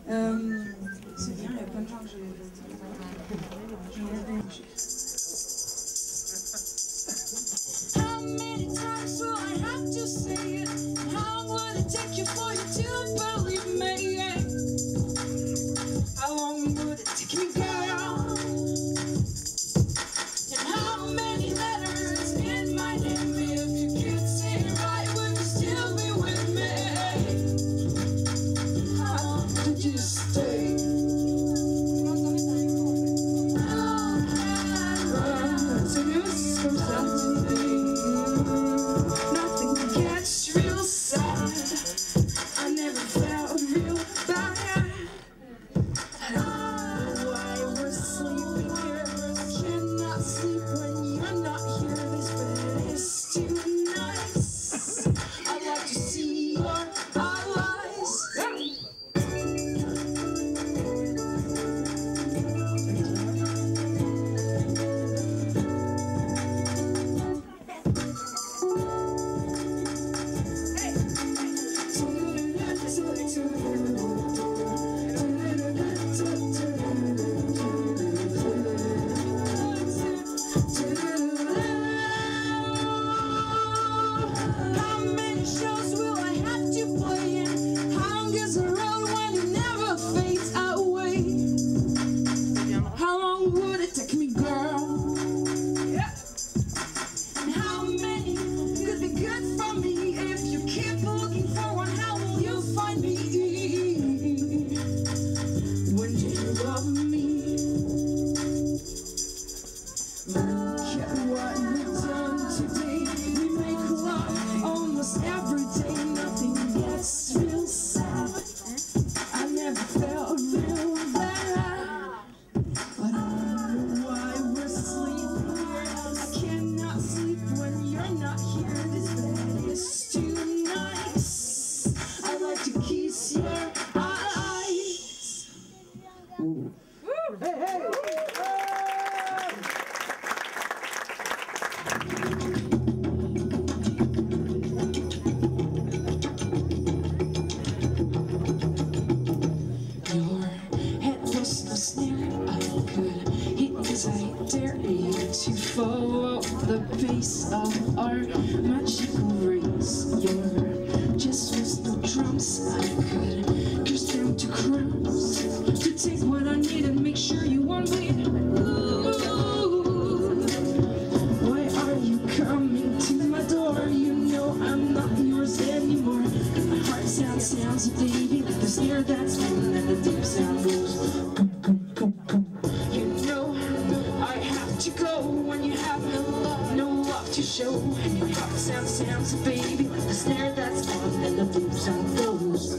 C'est bien, il y a plein de gens que j'ai... How many times will I have to say it? How long would it take you for you to believe me? How long would it take me, girl? And how many letters in my name? If you could say it right, would you still be with me? How long did you stay? C'est mieux comme ça. Nothing gets real sad. I never felt real bad. I don't know why we're sleeping here. Cannot sleep when you're not here. This bed is too nice. I'd like to see your eyes. How many shows will I have to play in? How long is the road when it never fades away? How long would it take me, girl? And how many could be good for me? If you keep looking for one, how will you find me? When do you love me? Look at what we've done today. We make love almost every day. Nothing gets real sad. I never felt real bad. But I don't know why we're sleeping here. I cannot sleep when you're not here. This bed is too nice. I like to kiss your eyes. Ooh. Hey, hey! Your head was the snare I could hit as I dare you to follow the pace of our magical race. Your chest was the drums I could curse them to crumbs to take what I need and make sure you want me. Ooh, why are you coming to my door? You know I'm not yours anymore. My heart sounds, baby, like the snare that's on and the deep sound goes. You know I have to go when you have no love to show. And your heart sounds, baby, like the snare that's on and the deep sound goes.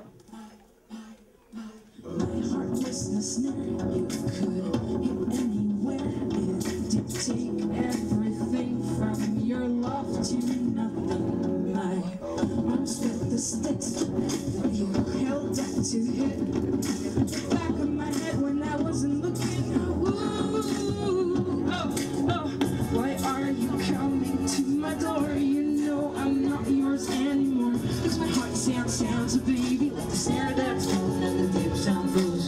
My heart was the snare you could hit anywhere. It did take everything from your love to nothing. My arms with the sticks that you held up to hit the back of my head when I wasn't looking. Ooh, oh, oh, why are you coming to my door? You know I'm not yours anymore. 'Cause my heart sounds, baby, like the snare that's on and the deep sound goes.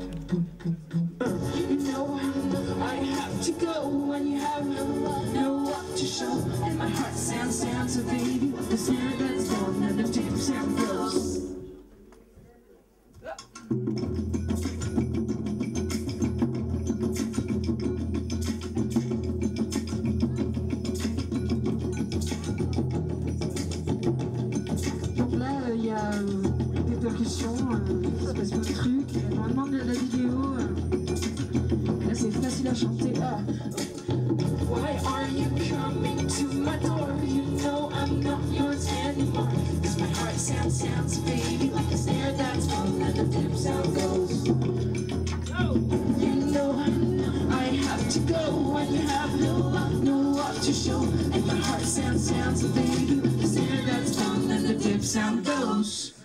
You know I have to go when you have no love to show. And my heart sounds, baby, like the snare that's on and the deep sound goes. Donc là, il y a des percussions, il se passe plein de trucs. Normalement, de la vidéo, là c'est facile à chanter. Ah. Why are you coming to my door? You know I'm not yours anymore. 'Cause my heart sounds, baby, like a snare that's on and the deep sound goes. You know I have to go when you have no love to show. And my heart sounds, baby, like a snare that's on and the deep sound goes.